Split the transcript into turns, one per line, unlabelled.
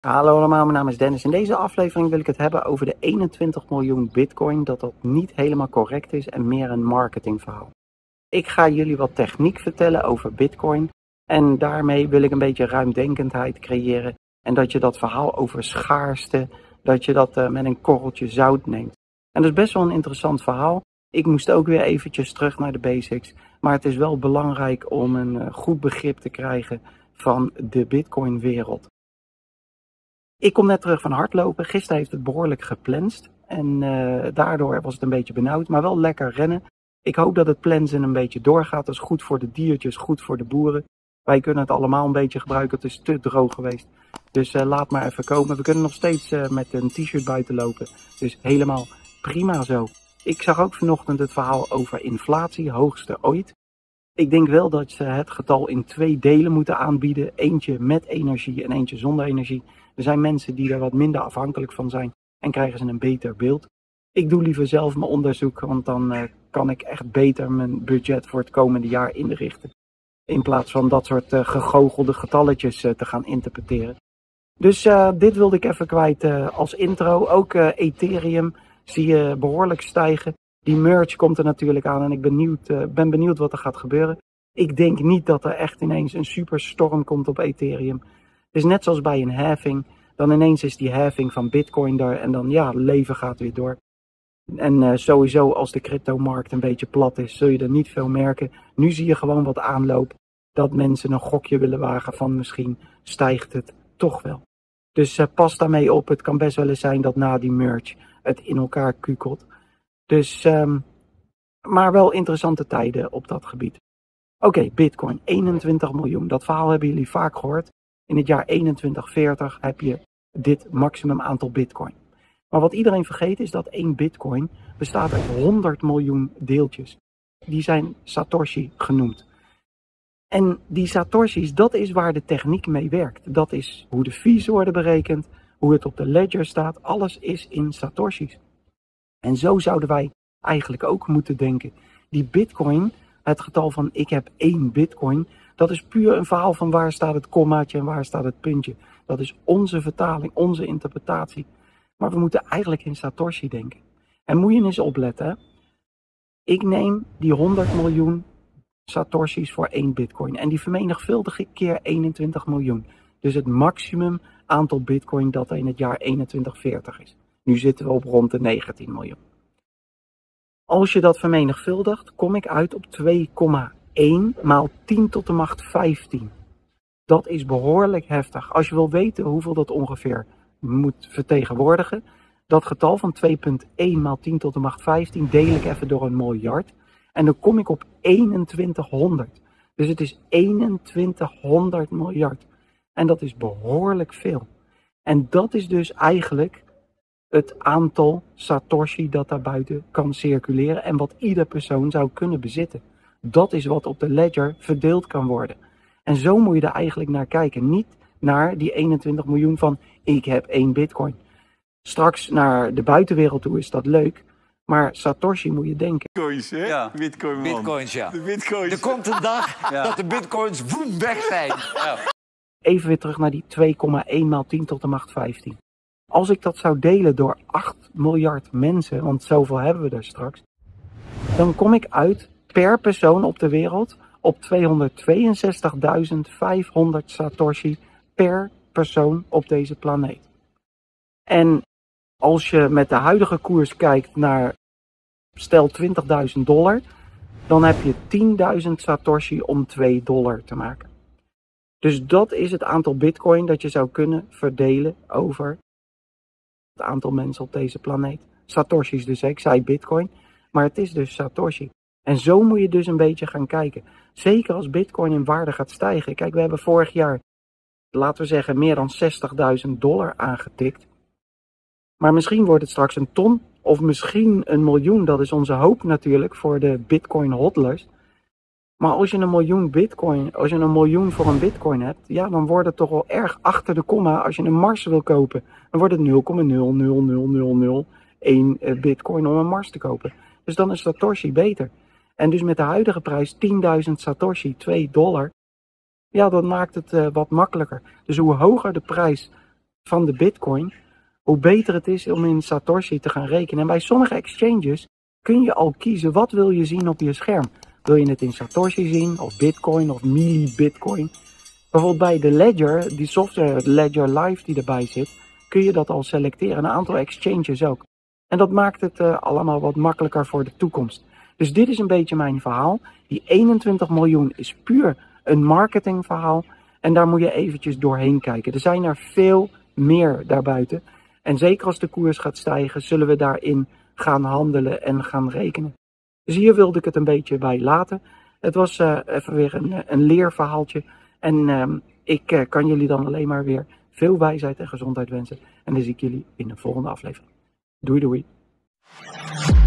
Hallo allemaal, mijn naam is Dennis. In deze aflevering wil ik het hebben over de 21 miljoen bitcoin, dat niet helemaal correct is en meer een marketingverhaal. Ik ga jullie wat techniek vertellen over bitcoin en daarmee wil ik een beetje ruimdenkendheid creëren en dat je dat verhaal over schaarste, dat je dat met een korreltje zout neemt. En dat is best wel een interessant verhaal. Ik moest ook weer eventjes terug naar de basics, maar het is wel belangrijk om een goed begrip te krijgen van de bitcoin wereld. Ik kom net terug van hardlopen. Gisteren heeft het behoorlijk geplenst. En daardoor was het een beetje benauwd. Maar wel lekker rennen. Ik hoop dat het plensen een beetje doorgaat. Dat is goed voor de diertjes, goed voor de boeren. Wij kunnen het allemaal een beetje gebruiken. Het is te droog geweest. Dus laat maar even komen. We kunnen nog steeds met een t-shirt buiten lopen. Dus helemaal prima zo. Ik zag ook vanochtend het verhaal over inflatie. Hoogste ooit. Ik denk wel dat ze het getal in 2 delen moeten aanbieden. Eentje met energie en eentje zonder energie. Er zijn mensen die er wat minder afhankelijk van zijn en krijgen ze een beter beeld. Ik doe liever zelf mijn onderzoek, want dan kan ik echt beter mijn budget voor het komende jaar inrichten. In plaats van dat soort gegoochelde getalletjes te gaan interpreteren. Dus dit wilde ik even kwijt als intro. Ook Ethereum zie je behoorlijk stijgen. Die merge komt er natuurlijk aan en ik ben benieuwd wat er gaat gebeuren. Ik denk niet dat er echt ineens een superstorm komt op Ethereum. Het is net zoals bij een halving. Dan ineens is die halving van bitcoin daar en dan ja, het leven gaat weer door. En sowieso als de cryptomarkt een beetje plat is, zul je er niet veel merken. Nu zie je gewoon wat aanloop. Dat mensen een gokje willen wagen van misschien stijgt het toch wel. Dus pas daarmee op. Het kan best wel eens zijn dat na die merge het in elkaar kukelt. Dus, maar wel interessante tijden op dat gebied. Oké, bitcoin, 21 miljoen. Dat verhaal hebben jullie vaak gehoord. In het jaar 2140 heb je dit maximum aantal bitcoin. Maar wat iedereen vergeet is dat 1 bitcoin bestaat uit 100 miljoen deeltjes. Die zijn Satoshi genoemd. En die Satoshis, dat is waar de techniek mee werkt. Dat is hoe de fees worden berekend, hoe het op de ledger staat. Alles is in Satoshis. En zo zouden wij eigenlijk ook moeten denken. Die bitcoin, het getal van ik heb 1 bitcoin, dat is puur een verhaal van waar staat het kommaatje en waar staat het puntje. Dat is onze vertaling, onze interpretatie. Maar we moeten eigenlijk in Satoshi denken. En moet je eens opletten. Hè? Ik neem die 100 miljoen Satoshis voor 1 bitcoin. En die vermenigvuldig ik keer 21 miljoen. Dus het maximum aantal bitcoin dat er in het jaar 2140 is. Nu zitten we op rond de 19 miljoen. Als je dat vermenigvuldigt, kom ik uit op 2,1 maal 10 tot de macht 15. Dat is behoorlijk heftig. Als je wil weten hoeveel dat ongeveer moet vertegenwoordigen, dat getal van 2,1 maal 10 tot de macht 15 deel ik even door een miljard. En dan kom ik op 2100. Dus het is 2100 miljard. En dat is behoorlijk veel. En dat is dus eigenlijk het aantal Satoshi dat daar buiten kan circuleren en wat ieder persoon zou kunnen bezitten. Dat is wat op de ledger verdeeld kan worden. En zo moet je er eigenlijk naar kijken. Niet naar die 21 miljoen van ik heb 1 bitcoin. Straks naar de buitenwereld toe is dat leuk. Maar Satoshi moet je denken.
Bitcoins, hè?
Ja.
Bitcoin, man.
Bitcoins, ja.
De bitcoins.
Er komt een dag dat de bitcoins woem weg zijn. Ja.
Even weer terug naar die 2,1 maal 10 tot de macht 15. Als ik dat zou delen door 8 miljard mensen, want zoveel hebben we er straks, dan kom ik uit per persoon op de wereld op 262.500 Satoshi per persoon op deze planeet. En als je met de huidige koers kijkt naar, stel $20.000, dan heb je 10.000 Satoshi om $2 te maken. Dus dat is het aantal bitcoin dat je zou kunnen verdelen over het aantal mensen op deze planeet. Satoshis dus, ik zei bitcoin, maar het is dus Satoshi. En zo moet je dus een beetje gaan kijken. Zeker als bitcoin in waarde gaat stijgen. Kijk, we hebben vorig jaar, laten we zeggen, meer dan $60.000 aangetikt. Maar misschien wordt het straks een ton of misschien 1 miljoen. Dat is onze hoop natuurlijk voor de bitcoin hodlers. Maar als je 1 miljoen bitcoin, als je 1 miljoen voor een bitcoin hebt, ja, dan wordt het toch wel erg achter de komma. Als je een Mars wil kopen, dan wordt het 0,00001 bitcoin om een Mars te kopen. Dus dan is Satoshi beter. En dus met de huidige prijs 10.000 Satoshi, $2. Ja, dat maakt het wat makkelijker. Dus hoe hoger de prijs van de Bitcoin, hoe beter het is om in Satoshi te gaan rekenen. En bij sommige exchanges kun je al kiezen wat wil je zien op je scherm. Wil je het in Satoshi zien, of Bitcoin, of milli-Bitcoin? Bijvoorbeeld bij de Ledger, die software Ledger Live die erbij zit, kun je dat al selecteren. Een aantal exchanges ook. En dat maakt het allemaal wat makkelijker voor de toekomst. Dus dit is een beetje mijn verhaal. Die 21 miljoen is puur een marketingverhaal. En daar moet je eventjes doorheen kijken. Er zijn er veel meer daarbuiten. En zeker als de koers gaat stijgen, zullen we daarin gaan handelen en gaan rekenen. Dus hier wilde ik het een beetje bij laten. Het was even weer een leerverhaaltje. En ik kan jullie dan alleen maar weer veel wijsheid en gezondheid wensen. En dan zie ik jullie in de volgende aflevering. Doei doei.